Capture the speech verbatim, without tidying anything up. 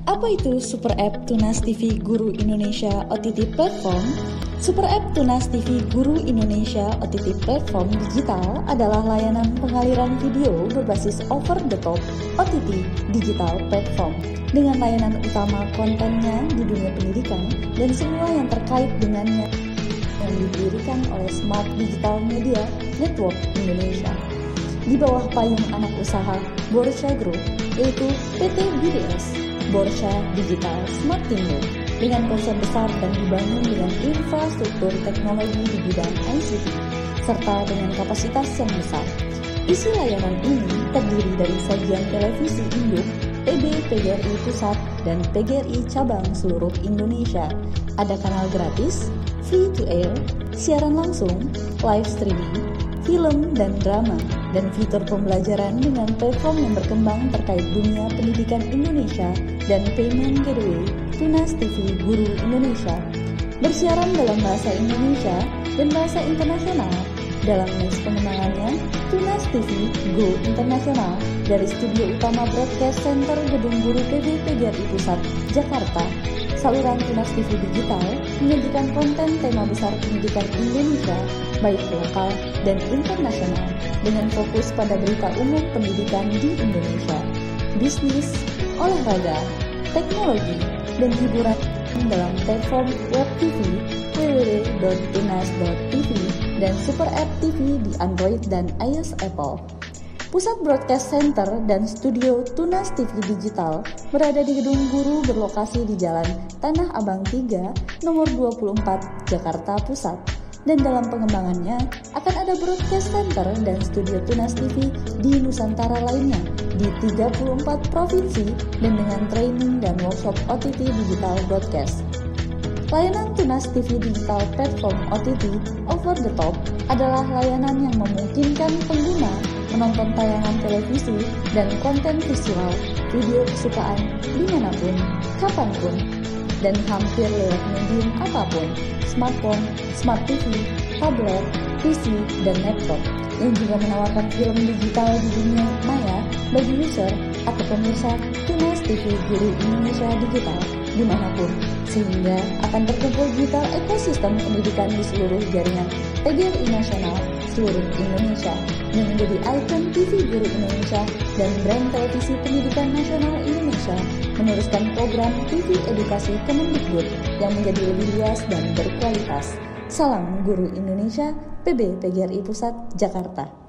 Apa itu Super App Tunas T V Guru Indonesia O T T Platform? Super App Tunas T V Guru Indonesia O T T Platform Digital adalah layanan pengaliran video berbasis over-the-top O T T digital platform dengan layanan utama kontennya di dunia pendidikan dan semua yang terkait dengannya yang didirikan oleh Smart Digital Media Network Indonesia di bawah payung anak usaha Borsha Group, yaitu P T B D S Borsha Digital Smartindo, dengan konsep besar dan dibangun dengan infrastruktur teknologi di bidang I C T serta dengan kapasitas yang besar. Isi layanan ini terdiri dari sajian televisi induk P B P G R I Pusat dan P G R I Cabang seluruh Indonesia. Ada kanal gratis, free to air, siaran langsung, live streaming, film dan drama, dan fitur pembelajaran dengan platform yang berkembang terkait dunia pendidikan Indonesia dan payment gateway Tunas T V Guru Indonesia. Bersiaran dalam bahasa Indonesia dan bahasa internasional. Dalam mes pengembangannya, Tunas T V Go Internasional dari Studio Utama Broadcast Center Gedung Guru P B P G R I Pusat, Jakarta. Saluran Tunas T V Digital menyajikan konten tema besar pendidikan Indonesia, baik lokal dan internasional, dengan fokus pada berita umum pendidikan di Indonesia, bisnis, olahraga, teknologi, dan hiburan dalam platform web T V w w w dot tunas dot t v dan Super App T V di Android dan iOS Apple. Pusat Broadcast Center dan Studio Tunas T V Digital berada di Gedung Guru berlokasi di Jalan Tanah Abang tiga, nomor dua puluh empat, Jakarta Pusat. Dan dalam pengembangannya akan ada Broadcast Center dan Studio Tunas T V di Nusantara lainnya di tiga puluh empat provinsi dan dengan training dan workshop O T T Digital Broadcast. Layanan Tunas T V Digital Platform O T T Over the Top adalah layanan yang memungkinkan pengguna menonton tayangan televisi dan konten visual video kesukaan dimanapun, kapanpun, dan hampir lewat medium apapun, smartphone, smart T V, tablet, P C, dan laptop, yang juga menawarkan film digital di dunia maya bagi user atau pemirsa Tunas T V Guru Indonesia Digital dimanapun, sehingga akan terkumpul digital ekosistem pendidikan di seluruh jaringan P G R I nasional seluruh Indonesia, yang menjadi ikon T V Guru Indonesia dan brand televisi pendidikan nasional Indonesia, meneruskan program T V edukasi Kemendikbud yang menjadi lebih luas dan berkualitas. Salam Guru Indonesia, P B P G R I Pusat, Jakarta.